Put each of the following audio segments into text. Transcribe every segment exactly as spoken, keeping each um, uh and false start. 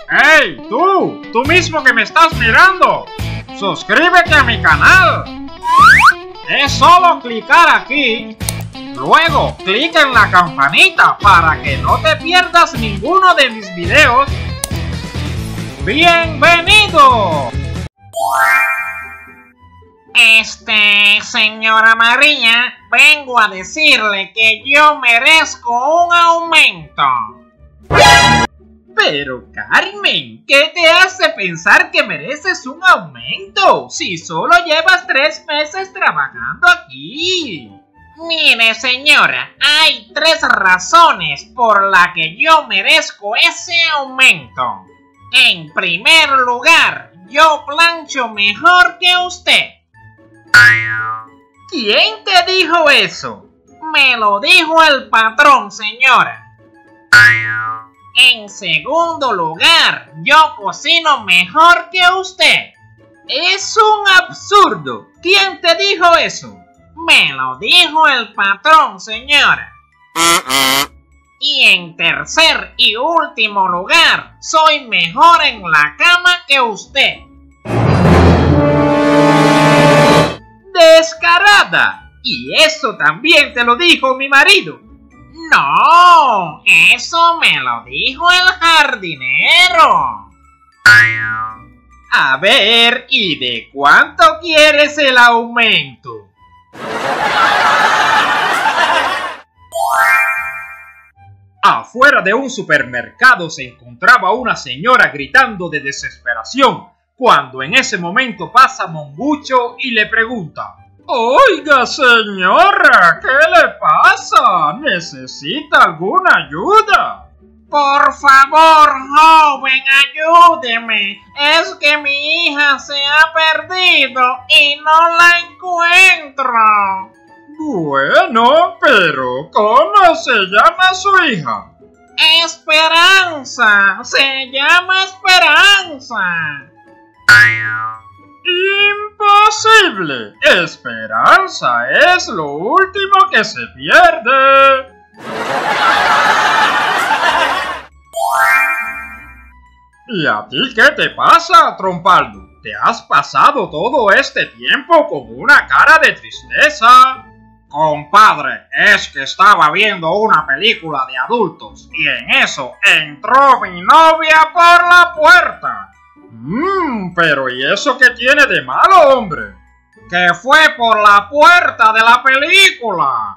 ¡Hey, tú! ¡Tú mismo que me estás mirando! ¡Suscríbete a mi canal! Es solo clicar aquí. Luego, clica en la campanita para que no te pierdas ninguno de mis videos. ¡Bienvenido! Este, señora María, vengo a decirle que yo merezco un aumento. Pero Carmen, ¿qué te hace pensar que mereces un aumento si solo llevas tres meses trabajando aquí? Mire, señora, hay tres razones por las que yo merezco ese aumento. En primer lugar, yo plancho mejor que usted. ¿Quién te dijo eso? Me lo dijo el patrón, señora. En segundo lugar, yo cocino mejor que usted. Es un absurdo. ¿Quién te dijo eso? Me lo dijo el patrón, señora. Y en tercer y último lugar, soy mejor en la cama que usted. ¡Descarada! Y eso también te lo dijo mi marido. No, eso me lo dijo el jardinero. A ver, ¿y de cuánto quieres el aumento? Afuera de un supermercado se encontraba una señora gritando de desesperación, cuando en ese momento pasa Mongucho y le pregunta: «Oiga, señora, ¿qué le pasa? ¿Necesita alguna ayuda?» Por favor, joven, ayúdeme. Es que mi hija se ha perdido y no la encuentro. Bueno, pero ¿cómo se llama su hija? Esperanza, se llama Esperanza. ¡Imposible! Esperanza es lo último que se pierde. ¿Y a ti qué te pasa, Trompaldo? ¿Te has pasado todo este tiempo con una cara de tristeza? Compadre, es que estaba viendo una película de adultos y en eso entró mi novia por la puerta. Mmm, pero ¿y eso qué tiene de malo, hombre? Que fue por la puerta de la película.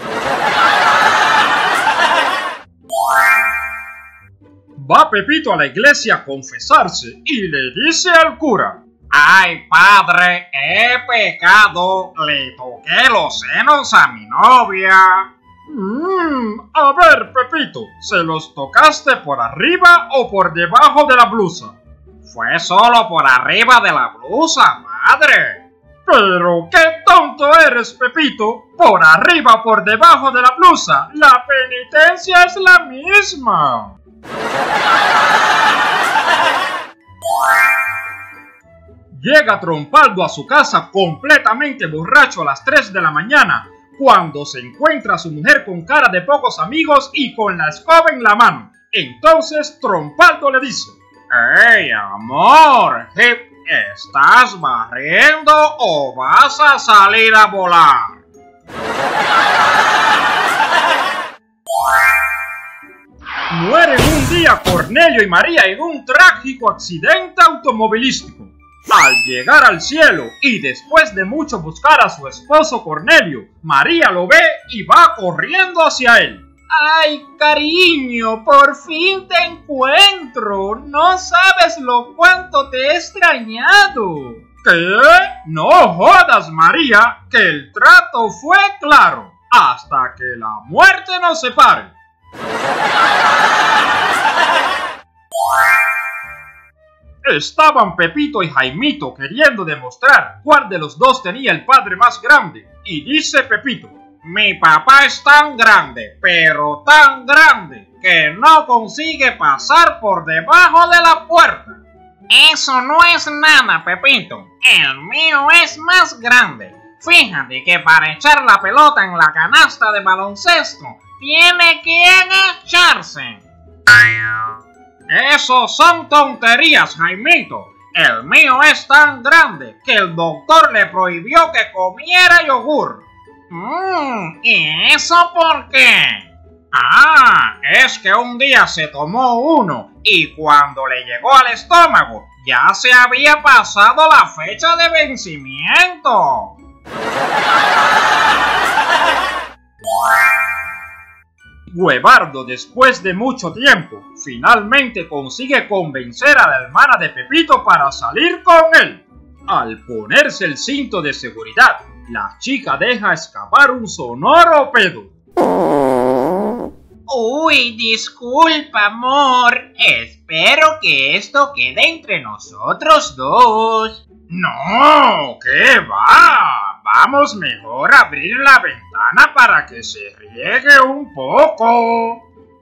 Va Pepito a la iglesia a confesarse y le dice al cura: «Ay, padre, he pecado, le toqué los senos a mi novia». Mmm, a ver, Pepito, ¿se los tocaste por arriba o por debajo de la blusa? Fue solo por arriba de la blusa, padre. Pero qué tonto eres, Pepito. Por arriba o por debajo de la blusa, la penitencia es la misma. Llega Trompaldo a su casa completamente borracho a las tres de la mañana, cuando se encuentra a su mujer con cara de pocos amigos y con la escoba en la mano. Entonces Trompaldo le dice: «Hey, amor, ¿estás barriendo o vas a salir a volar?» Mueren un día Cornelio y María en un trágico accidente automovilístico. Al llegar al cielo y después de mucho buscar a su esposo Cornelio, María lo ve y va corriendo hacia él. ¡Ay, cariño! ¡Por fin te encuentro! ¡No sabes lo cuánto te he extrañado! ¿Qué? No jodas, María, que el trato fue claro. Hasta que la muerte nos separe. Estaban Pepito y Jaimito queriendo demostrar cuál de los dos tenía el padre más grande. Y dice Pepito: «Mi papá es tan grande, pero tan grande, que no consigue pasar por debajo de la puerta». «Eso no es nada, Pepito. El mío es más grande. Fíjate que para echar la pelota en la canasta de baloncesto, tiene que agacharse». Esos son tonterías, Jaimito. El mío es tan grande que el doctor le prohibió que comiera yogur. Mmm, ¿y eso por qué? Ah, es que un día se tomó uno y cuando le llegó al estómago ya se había pasado la fecha de vencimiento. Huevardo, después de mucho tiempo, finalmente consigue convencer a la hermana de Pepito para salir con él. Al ponerse el cinto de seguridad, la chica deja escapar un sonoro pedo. Uy, disculpa, amor. Espero que esto quede entre nosotros dos. No, ¿qué va? Vamos mejor a abrir la ventana para que se riegue un poco.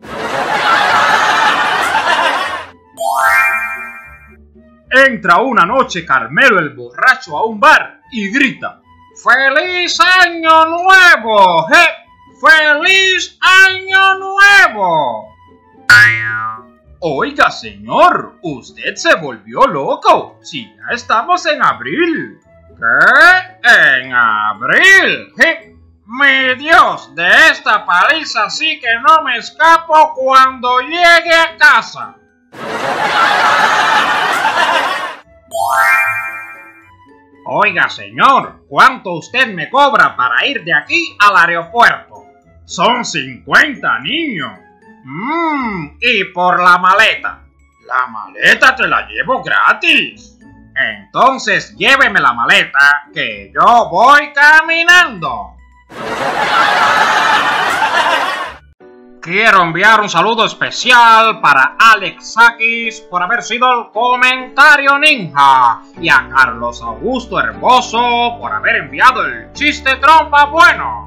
Entra una noche Carmelo el borracho a un bar y grita: ¡Feliz Año Nuevo! ¡Je! ¡Feliz Año Nuevo! Oiga, señor, usted se volvió loco. Si ya estamos en abril. ¿Qué? ¿En abril? ¿Je? ¡Mi Dios! De esta paliza sí que no me escapo cuando llegue a casa. Oiga, señor, ¿cuánto usted me cobra para ir de aquí al aeropuerto? Son cincuenta, niño. Mmm, y por la maleta. La maleta te la llevo gratis. Entonces lléveme la maleta, que yo voy caminando. Quiero enviar un saludo especial para Alex Sakis por haber sido el comentario ninja y a Carlos Augusto Hermoso por haber enviado el chiste trompa bueno.